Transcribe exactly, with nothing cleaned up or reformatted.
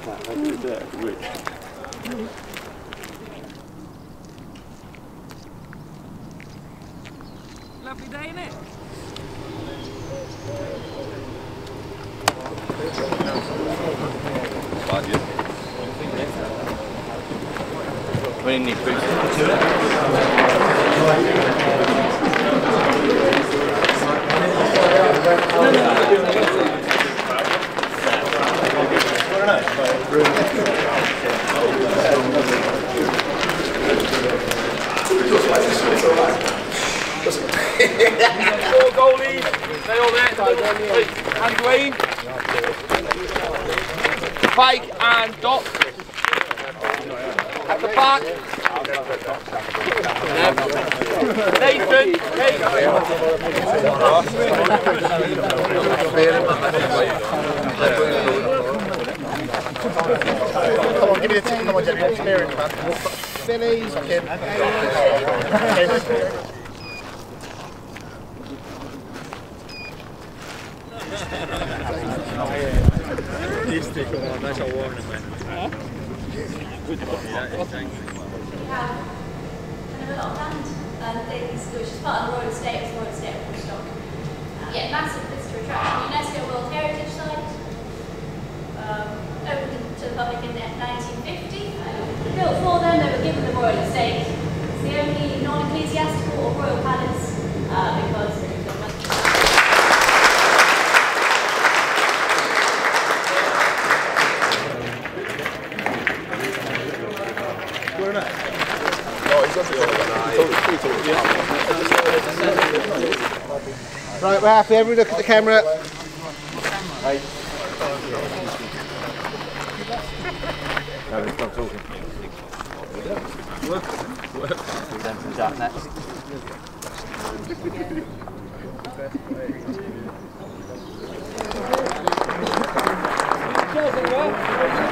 Lovely day, innit? We need boots. Four goalies, they all there. And Dwayne, Pike and Doc. At the back, Nathan, Kate. Come on, give me the team. Come on, Jenny. Experience, man. Billy's fucking. These two come on, that's all warning, man. Good job. Yeah, thank you. We have kind of a lot of land and things, which is part of the Royal Estate, it's the Royal Estate of Woodstock. Uh, yeah, massive visitor attraction, UNESCO World Heritage Site, um, opened to the public in nineteen fifty. Built for them, they were given the Royal Estate. It's the only non-ecclesiastical or royal palace uh, because it was much. Right, we're happy. Everybody look at the camera. Hey. No, stop talking. We'll then finish out next. Cheers, everyone.